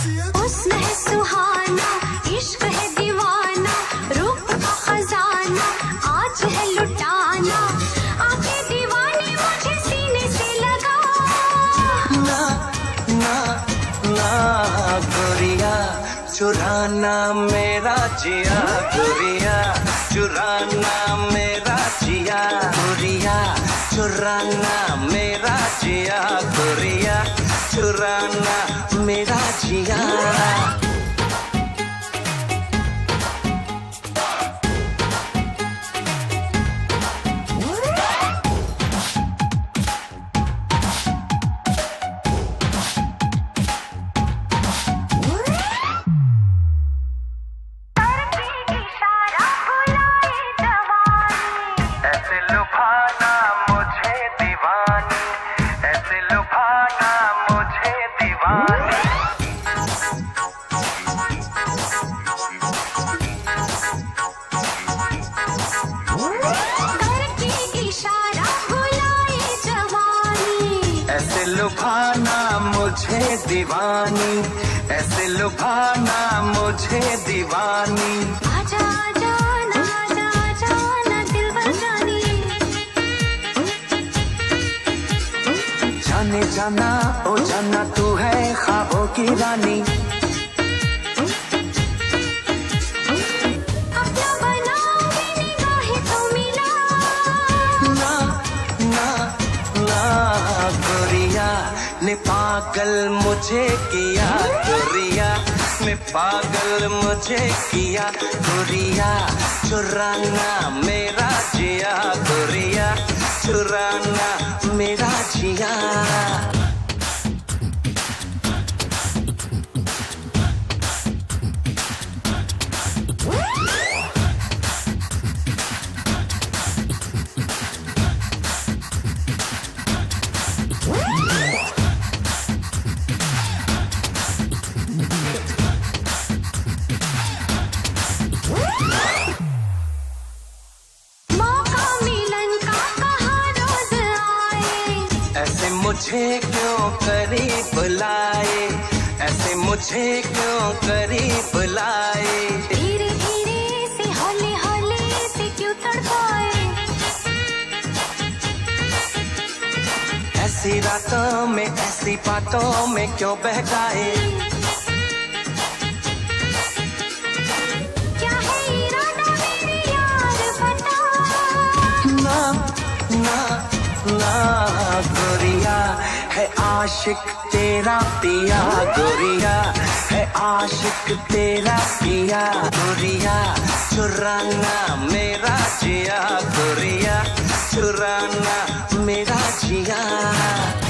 हुस्न है सुहाना, इश्क है दीवाना, रूप का खजाना आज है लुटाना, आंखें दीवानी मुझे सीने से लगा। ना ना ना गोरिया चुराना मेरा जिया, गोरिया चुराना मेरा जिया, गोरिया चुराना मेरा जिया, गोरिया चुराना मेरा जिया। ऐसे लुभाना मुझे दीवानी, ऐसे लुभाना मुझे दीवानी। करके इशारा बुलाए जवानी, ऐसे लुभाना मुझे दीवानी, ऐसे लुभाना मुझे दीवानी। आजा आजा ना आजा आजा ना दिल बजानी, जाने जाना ओ जाना तू है ख्वाबों की रानी, अपना बनाओगे निगाहें तो मिला। ना ना ना गोरिया ने पागल मुझे किया, गोरिया ने पागल मुझे किया, गोरिया चुराना मेरा जिया, गोरिया चुराना मेरा जिया। मौका मिलन का कहाँ रोज आए, ऐसे मुझे क्यों करीब लाए, ऐसे मुझे क्यों करीब लाए। धीरे धीरे से हौले हौले से क्यों तड़पाए, ऐसी रातों में ऐसी बातों में क्यों बहकाए। क्या है इरादा मेरे यार बता। ना ना ना गोरिया है आशिक तेरा पिया, गोरिया है आशिक तेरा पिया, गोरिया चुराना मेरा जिया, गोरिया चुराना मेरा जिया।